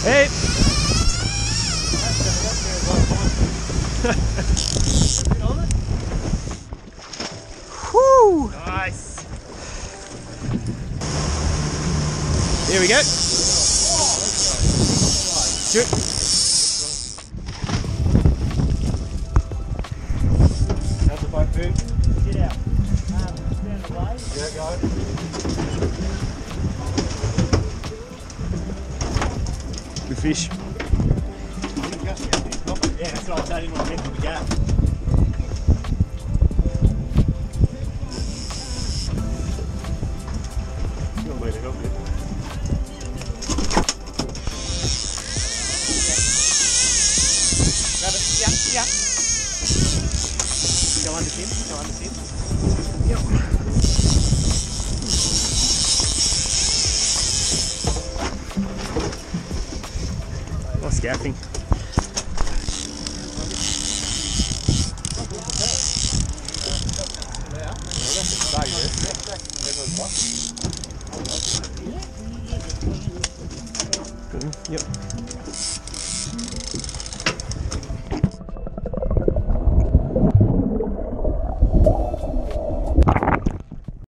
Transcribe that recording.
Hey! Whoo! Nice. Here we go. Shoot. How's the boat move? Get out. Stand away. Yeah, go. Good fish. Yeah, that's what I was saying when I went to the gap. You'll need to help you. Grab it. Yeah, yeah. Go under him. Go under him. Yep. Nice gaffing. Good. Yep.